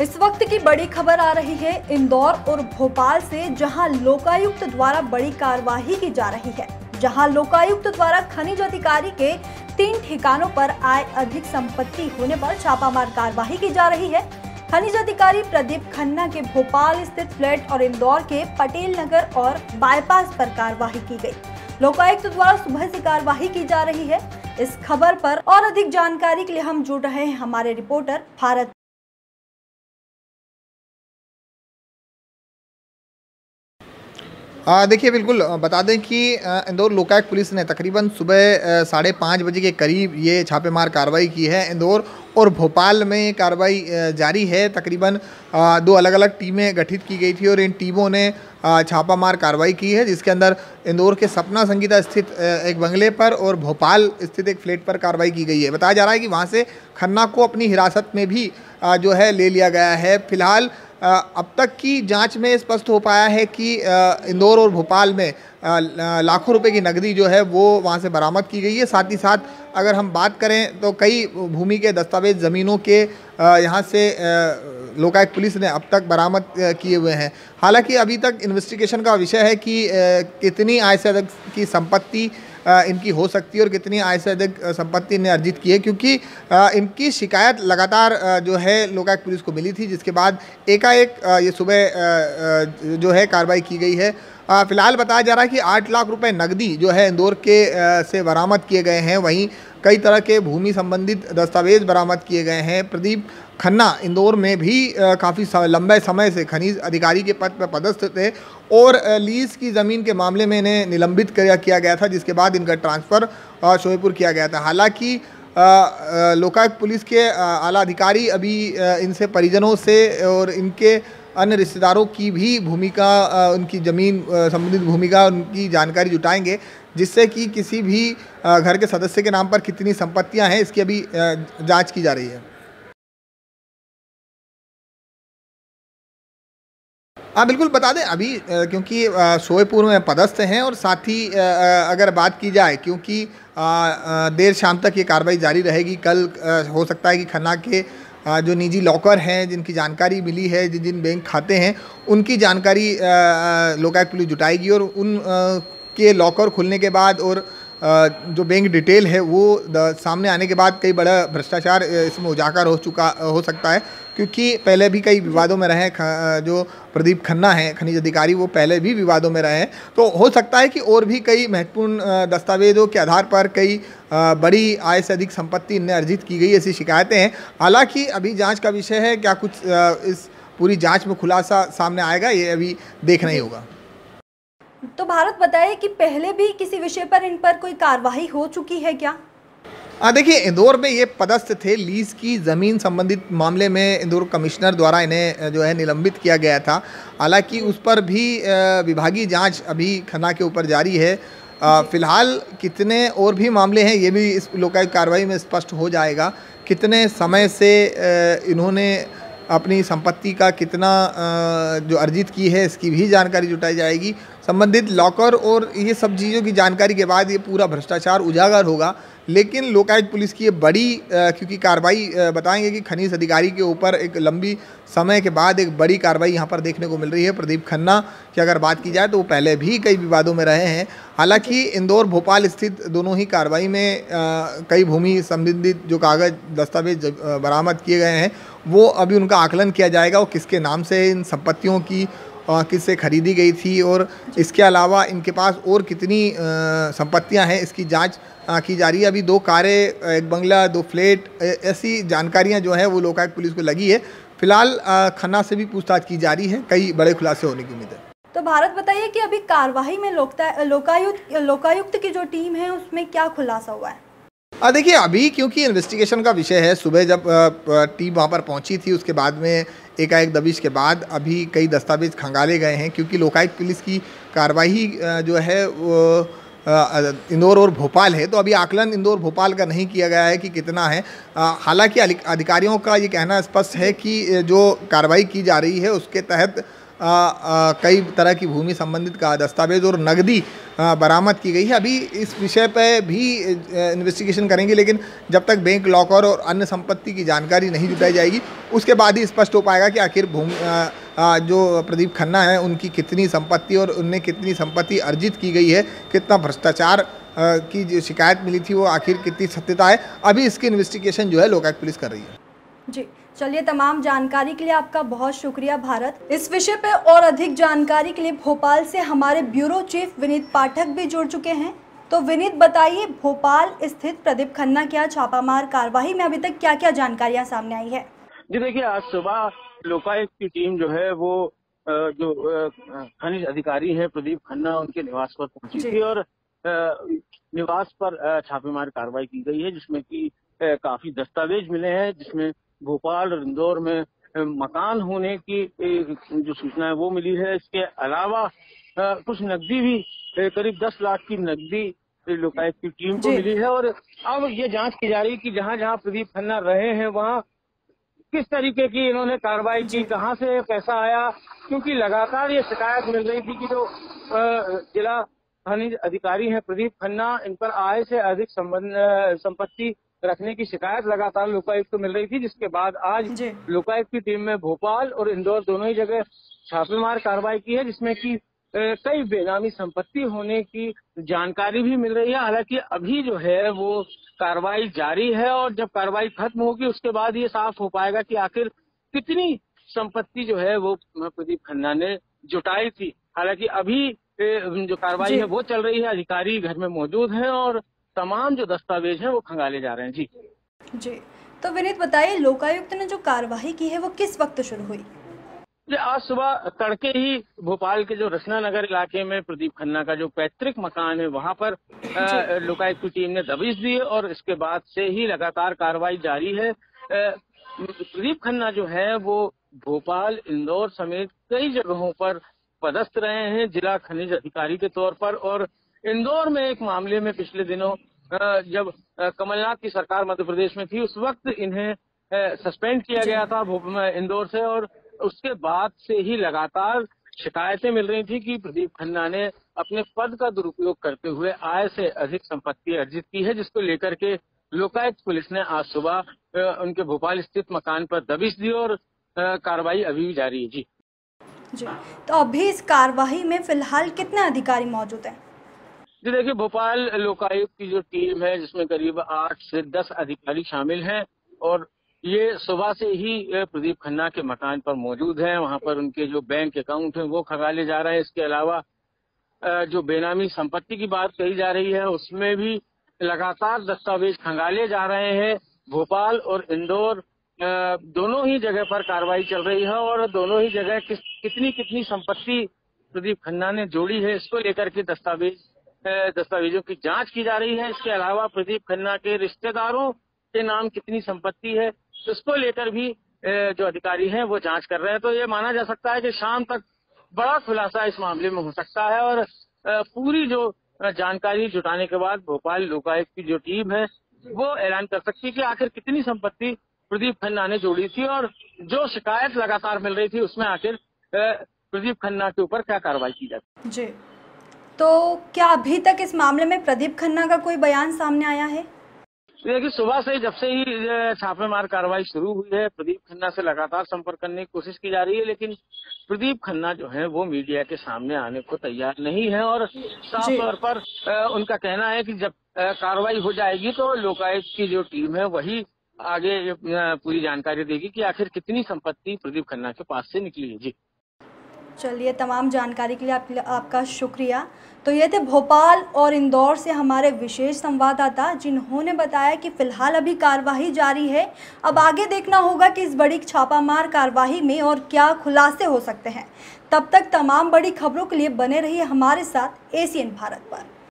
इस वक्त की बड़ी खबर आ रही है इंदौर और भोपाल से, जहां लोकायुक्त द्वारा बड़ी कार्यवाही की जा रही है। जहां लोकायुक्त द्वारा खनिज अधिकारी के 3 ठिकानों पर आय अधिक संपत्ति होने पर छापामार कार्यवाही की जा रही है। खनिज अधिकारी प्रदीप खन्ना के भोपाल स्थित फ्लैट और इंदौर के पटेल नगर और बाईपास पर कार्यवाही की गई। लोकायुक्त द्वारा सुबह से कार्यवाही की जा रही है। इस खबर पर और अधिक जानकारी के लिए हम जुड़ रहे हैं हमारे रिपोर्टर भारत। देखिए, बिल्कुल बता दें कि इंदौर लोकायुक्त पुलिस ने तकरीबन सुबह 5:30 बजे के करीब ये छापेमार कार्रवाई की है। इंदौर और भोपाल में कार्रवाई जारी है। तकरीबन 2 अलग अलग टीमें गठित की गई थी और इन टीमों ने छापामार कार्रवाई की है, जिसके अंदर इंदौर के सपना संगीता स्थित एक बंगले पर और भोपाल स्थित एक फ्लैट पर कार्रवाई की गई है। बताया जा रहा है कि वहाँ से खन्ना को अपनी हिरासत में भी जो है ले लिया गया है। फिलहाल अब तक की जांच में स्पष्ट हो पाया है कि इंदौर और भोपाल में लाखों रुपए की नकदी जो है वो वहाँ से बरामद की गई है। साथ ही साथ अगर हम बात करें तो कई भूमि के दस्तावेज ज़मीनों के यहाँ से लोकायुक्त पुलिस ने अब तक बरामद किए हुए हैं। हालांकि अभी तक इन्वेस्टिगेशन का विषय है कि कितनी आय से अधिक की संपत्ति इनकी हो सकती है और कितनी आय से अधिक संपत्ति इन्हें अर्जित की है, क्योंकि इनकी शिकायत लगातार जो है लोकायुक्त पुलिस को मिली थी, जिसके बाद एकाएक ये सुबह जो है कार्रवाई की गई है। फिलहाल बताया जा रहा है कि 8 लाख रुपए नकदी जो है इंदौर के से बरामद किए गए हैं। वहीं कई तरह के भूमि संबंधित दस्तावेज बरामद किए गए हैं। प्रदीप खन्ना इंदौर में भी काफ़ी लंबे समय से खनिज अधिकारी के पद पर पदस्थ थे और लीज की ज़मीन के मामले में इन्हें निलंबित किया गया था, जिसके बाद इनका ट्रांसफ़र शोएपुर किया गया था। हालांकि लोकायुक्त पुलिस के आला अधिकारी अभी इनसे परिजनों से और इनके अन्य रिश्तेदारों की भी भूमिका, उनकी ज़मीन संबंधित भूमिका, उनकी जानकारी जुटाएंगे, जिससे कि किसी भी घर के सदस्य के नाम पर कितनी संपत्तियां हैं इसकी अभी जांच की जा रही है। बिल्कुल बता दें अभी, क्योंकि शोएपुर में पदस्थ हैं और साथ ही अगर बात की जाए, क्योंकि देर शाम तक ये कार्रवाई जारी रहेगी। कल हो सकता है कि खन्ना के जो निजी लॉकर हैं, जिनकी जानकारी मिली है, जिन जिन बैंक खाते हैं, उनकी जानकारी लोकायुक्त पुलिस जुटाएगी और उन के लॉकर खुलने के बाद और जो बैंक डिटेल है वो सामने आने के बाद कई बड़ा भ्रष्टाचार इसमें उजागर हो सकता है, क्योंकि पहले भी कई विवादों में रहे जो प्रदीप खन्ना हैं खनिज अधिकारी, वो पहले भी विवादों में रहे हैं। तो हो सकता है कि और भी कई महत्वपूर्ण दस्तावेजों के आधार पर कई बड़ी आय से अधिक संपत्ति इन्हें अर्जित की गई, ऐसी शिकायतें हैं। हालांकि अभी जांच का विषय है, क्या कुछ इस पूरी जांच में खुलासा सामने आएगा ये अभी देखना ही होगा। तो भारत बताइए कि पहले भी किसी विषय पर इन पर कोई कार्रवाई हो चुकी है क्या? देखिए, इंदौर में ये पदस्थ थे। लीज की ज़मीन संबंधित मामले में इंदौर कमिश्नर द्वारा इन्हें जो है निलंबित किया गया था। हालांकि उस पर भी विभागीय जांच अभी खन्ना के ऊपर जारी है। फिलहाल कितने और भी मामले हैं ये भी इस लोकायुक्त कार्रवाई में स्पष्ट हो जाएगा। कितने समय से इन्होंने अपनी संपत्ति का कितना जो अर्जित की है इसकी भी जानकारी जुटाई जाएगी। संबंधित लॉकर और ये सब चीज़ों की जानकारी के बाद ये पूरा भ्रष्टाचार उजागर होगा। लेकिन लोकायुक्त पुलिस की ये बड़ी क्योंकि कार्रवाई बताएंगे कि खनिज अधिकारी के ऊपर एक लंबी समय के बाद एक बड़ी कार्रवाई यहाँ पर देखने को मिल रही है। प्रदीप खन्ना की अगर बात की जाए तो वो पहले भी कई विवादों में रहे हैं। हालांकि इंदौर भोपाल स्थित दोनों ही कार्रवाई में कई भूमि संबंधित जो कागज दस्तावेज बरामद किए गए हैं वो अभी उनका आकलन किया जाएगा और किसके नाम से इन संपत्तियों की किससे खरीदी गई थी और इसके अलावा इनके पास और कितनी संपत्तियां हैं इसकी जांच की जा रही है। अभी 2 कारें, एक बंगला, 2 फ्लैट, ऐसी जानकारियां जो है वो लोकायुक्त पुलिस को लगी है। फिलहाल खन्ना से भी पूछताछ की जा रही है। कई बड़े खुलासे होने की उम्मीद है। तो भारत बताइए कि अभी कार्रवाई में लोकायुक्त की जो टीम है उसमें क्या खुलासा हुआ है? देखिए, अभी क्योंकि इन्वेस्टिगेशन का विषय है, सुबह जब टीम वहाँ पर पहुँची थी उसके बाद में एकाएक दबिश के बाद अभी कई दस्तावेज खंगाले गए हैं, क्योंकि लोकायुक्त पुलिस की कार्रवाई जो है वो इंदौर और भोपाल है। तो अभी आकलन इंदौर भोपाल का नहीं किया गया है कि कितना है। हालांकि अधिकारियों का ये कहना स्पष्ट है कि जो कार्रवाई की जा रही है उसके तहत कई तरह की भूमि संबंधित का दस्तावेज और नकदी बरामद की गई है। अभी इस विषय पर भी इन्वेस्टिगेशन करेंगे, लेकिन जब तक बैंक लॉकर और अन्य संपत्ति की जानकारी नहीं जुटाई जाएगी उसके बाद ही स्पष्ट हो पाएगा कि आखिर जो प्रदीप खन्ना है उनकी कितनी संपत्ति और उनने कितनी संपत्ति अर्जित की गई है, कितना भ्रष्टाचार की जो शिकायत मिली थी वो आखिर कितनी सत्यता है। अभी इसकी इन्वेस्टिगेशन जो है लोकायुक्त पुलिस कर रही है। जी चलिए, तमाम जानकारी के लिए आपका बहुत शुक्रिया भारत। इस विषय पे और अधिक जानकारी के लिए भोपाल से हमारे ब्यूरो चीफ विनीत पाठक भी जुड़ चुके हैं। तो विनीत बताइए, भोपाल स्थित प्रदीप खन्ना की छापामार कार्रवाई में अभी तक क्या क्या जानकारियां सामने आई है? जी देखिए, आज सुबह लोकायुक्त की टीम जो है वो जो खनिज अधिकारी है प्रदीप खन्ना उनके निवास पर पहुंची थी और निवास पर छापेमार कार्रवाई की गई है, जिसमें कि काफी दस्तावेज मिले हैं, जिसमें भोपाल और इंदौर में मकान होने की जो सूचना है वो मिली है। इसके अलावा कुछ नकदी भी, करीब 10 लाख की नकदी लोकायुक्त की टीम को मिली है। और अब ये जांच की जा रही है कि जहां जहां प्रदीप खन्ना रहे हैं वहां किस तरीके की इन्होंने कार्रवाई की, कहां से पैसा आया, क्योंकि लगातार ये शिकायत मिल रही थी कि जो जिला खनिज अधिकारी हैं प्रदीप खन्ना, इन पर आय से अधिक संपत्ति रखने की शिकायत लगातार लोकायुक्त को मिल रही थी, जिसके बाद आज लोकायुक्त की टीम में भोपाल और इंदौर दोनों ही जगह छापेमार कार्रवाई की है, जिसमें कि कई बेनामी संपत्ति होने की जानकारी भी मिल रही है। हालांकि अभी जो है वो कार्रवाई जारी है और जब कार्रवाई खत्म होगी उसके बाद ये साफ हो पाएगा कि आखिर कितनी संपत्ति जो है वो प्रदीप खन्ना ने जुटाई थी। हालांकि अभी जो कार्रवाई है वो चल रही है, अधिकारी घर में मौजूद हैं और तमाम जो दस्तावेज हैं वो खंगाले जा रहे हैं। जी तो विनीत बताइए, लोकायुक्त ने जो कार्रवाई की है वो किस वक्त शुरू हुई? आज सुबह तड़के ही भोपाल के जो रचना नगर इलाके में प्रदीप खन्ना का जो पैतृक मकान है वहां पर लोकायुक्त की टीम ने दबिश दी और इसके बाद से ही लगातार कार्रवाई जारी है। प्रदीप खन्ना जो है वो भोपाल, इंदौर समेत कई जगहों पर पदस्थ रहे हैं जिला खनिज अधिकारी के तौर पर। और इंदौर में एक मामले में पिछले दिनों जब कमलनाथ की सरकार मध्य प्रदेश में थी उस वक्त इन्हें सस्पेंड किया गया था इंदौर से, और उसके बाद से ही लगातार शिकायतें मिल रही थी कि प्रदीप खन्ना ने अपने पद का दुरुपयोग करते हुए आय से अधिक संपत्ति अर्जित की है, जिसको लेकर के लोकायुक्त पुलिस ने आज सुबह उनके भोपाल स्थित मकान पर दबिश दी और कार्रवाई अभी भी जारी है। जी तो अभी इस कार्रवाई में फिलहाल कितने अधिकारी मौजूद हैं? जी देखिए, भोपाल लोकायुक्त की जो टीम है जिसमें करीब 8 से 10 अधिकारी शामिल हैं और ये सुबह से ही प्रदीप खन्ना के मकान पर मौजूद हैं। वहां पर उनके जो बैंक अकाउंट हैं वो खंगाले जा रहे हैं। इसके अलावा जो बेनामी संपत्ति की बात कही जा रही है उसमें भी लगातार दस्तावेज खंगाले जा रहे हैं। भोपाल और इंदौर दोनों ही जगह पर कार्रवाई चल रही है और दोनों ही जगह कितनी संपत्ति प्रदीप खन्ना ने जोड़ी है इसको लेकर के दस्तावेजों की जांच की जा रही है। इसके अलावा प्रदीप खन्ना के रिश्तेदारों के नाम कितनी संपत्ति है इसको लेकर भी जो अधिकारी हैं वो जांच कर रहे हैं। तो ये माना जा सकता है कि शाम तक बड़ा खुलासा इस मामले में हो सकता है और पूरी जो जानकारी जुटाने के बाद भोपाल लोकायुक्त की जो टीम है वो ऐलान कर सकती है कि आखिर कितनी संपत्ति प्रदीप खन्ना ने जोड़ी थी और जो शिकायत लगातार मिल रही थी उसमें आखिर प्रदीप खन्ना के ऊपर क्या कार्रवाई की जाती। जी तो क्या अभी तक इस मामले में प्रदीप खन्ना का कोई बयान सामने आया है? देखिए, सुबह से जब से ही छापेमार कार्रवाई शुरू हुई है प्रदीप खन्ना से लगातार संपर्क करने की कोशिश की जा रही है, लेकिन प्रदीप खन्ना जो है वो मीडिया के सामने आने को तैयार नहीं है और साफ तौर पर उनका कहना है कि जब कार्रवाई हो जाएगी तो लोकायुक्त की जो टीम है वही आगे पूरी जानकारी देगी कि आखिर कितनी संपत्ति प्रदीप खन्ना के पास से निकली है। जी चलिए, तमाम जानकारी के लिए आपका शुक्रिया। तो ये थे भोपाल और इंदौर से हमारे विशेष संवाददाता जिन्होंने बताया कि फिलहाल अभी कार्रवाई जारी है। अब आगे देखना होगा कि इस बड़ी छापामार कार्रवाई में और क्या खुलासे हो सकते हैं। तब तक तमाम बड़ी खबरों के लिए बने रहिए हमारे साथ एसीएन भारत पर।